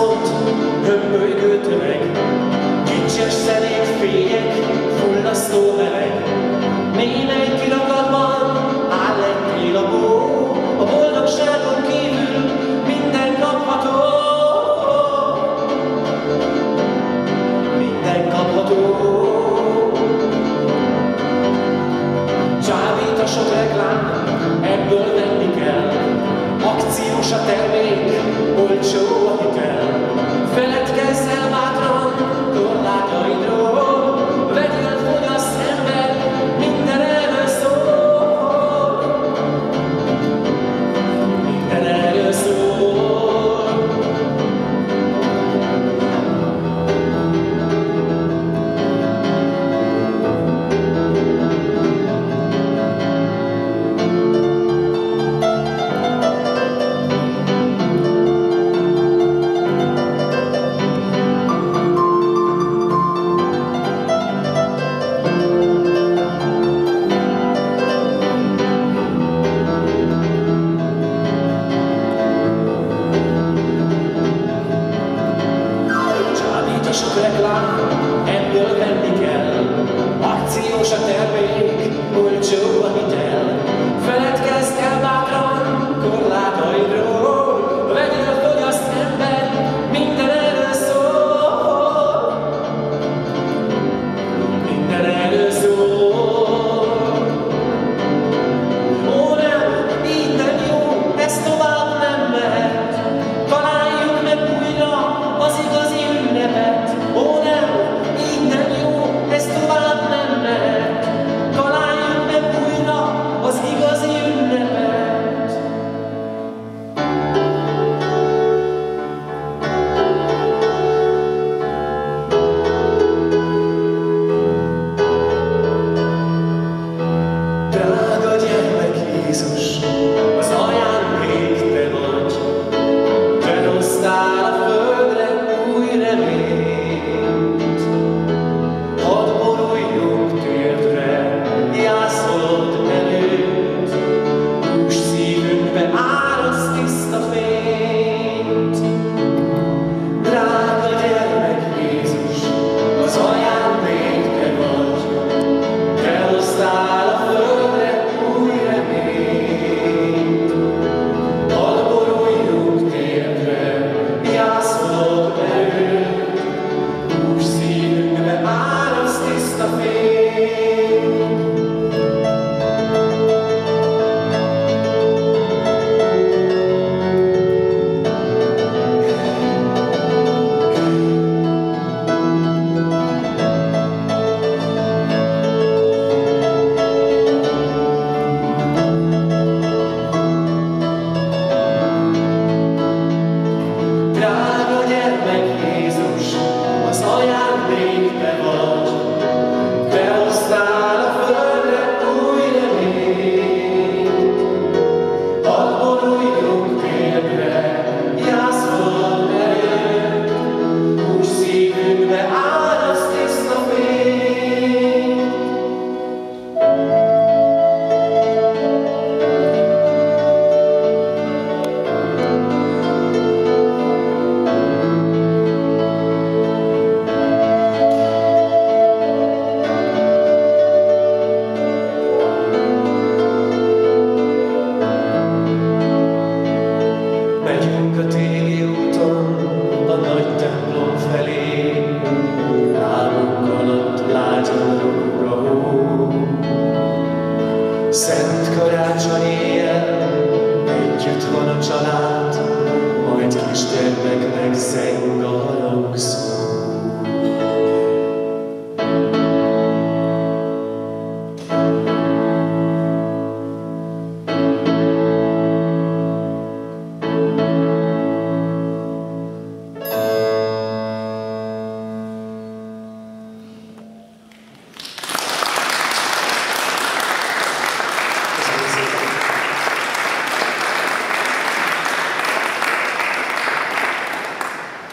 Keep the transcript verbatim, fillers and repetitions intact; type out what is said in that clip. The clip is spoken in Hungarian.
ott, hömpölygő tömeg, kicses zenék, fények, fullasztó meleg. Némely kirakatban áll egy csillagó, a boldogságon kívül minden kapható. Minden kapható. Csábít a sok reklám, ebből venni kell. Akciós a termék, olcsó a hitel. Feledkezz el bátran korlátaidról, vegyél, fogyassz, ember, minden erről szól. Minden erről szól. Sok reklám, ebből venni kell. Akciós a termék, olcsó a hitel. Feledkezz el bátran korlátaidról, vegyél, fogyaszt, ember, minden erről szól. Minden erről szól. Ó nem, így nem jó, ez tovább nem mehet. Találjuk meg újra az igazi ünnepet. Ó nem, így nem jó, ez tovább nem mehet. Találjuk meg újra az igazi ünnepet. Drága gyermek Jézus, az ajándék te vagy. Te hoztál a földre új reményt. Hadd boruljunk térdre, jászolod előtt, hús szívünkbe áraszt tiszta fényt. Drága gyermek Jézus, az ajándék te vagy. Te hoztál a földre új reményt. Hadd boruljunk térdre, jászolod előtt, hús szívünkbe áraszt tiszta fény. Drága gyermek Jézus, az ajándék te vagy. Te hoztál a földre új reményt. Hadd boruljunk térdre, jászolod előtt, hús szívünkbe áraszt tiszta fény. Megyünk a téli úton, a nagy templom felé, lábunk alatt lágyadog a hó. Szent karácsony éjjel, együtt van a család, majd kisgyermeknek zeng a harangszó.